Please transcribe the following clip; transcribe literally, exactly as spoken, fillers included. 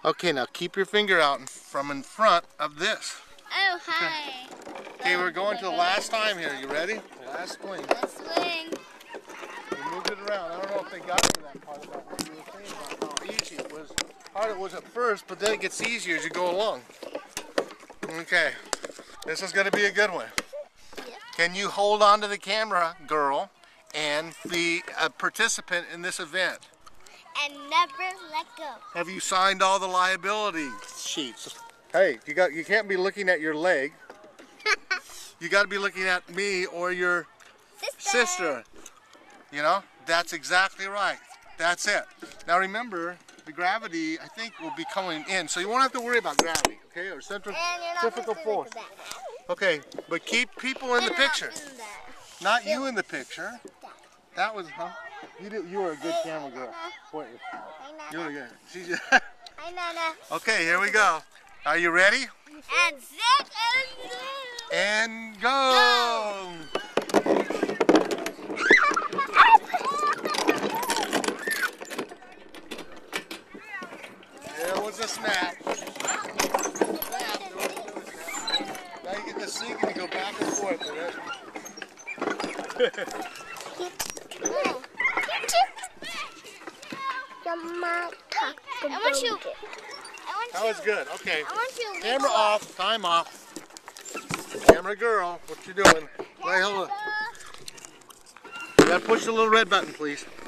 Okay, now keep your finger out in- from in front of this. Oh, hi. Okay, we're going to the last time here. You ready? Last swing. Let's swing. We moved it around. I don't know if they got to that part about what you were saying about how easy it was. Hard it was at first, but then it gets easier as you go along. Okay, this is going to be a good one. Yeah. Can you hold on to the camera, girl, and be a participant in this event? And never let go. Have you signed all the liability sheets? Hey, you got you can't be looking at your leg. You got to be looking at me or your Sister. sister. You know, that's exactly right. That's it. Now remember, the gravity, I think, will be coming in, so you won't have to worry about gravity, okay? Or central, And you're not centrifugal supposed force. to look at that. Okay, but keep people in the You're picture. Not, doing that. Not you in the picture. That was, huh? You do, you were a good camera girl. Boy, you were good. She's just Hi, Nana. okay, here we go. Are you ready? And sit and And go! There was a snap. Now you get to sink and you go back and forth. I want you. I want That you. was good. Okay. I want you. Camera off. Time off. Camera girl, what you doing? Wait, hold on. You gotta push the little red button, please.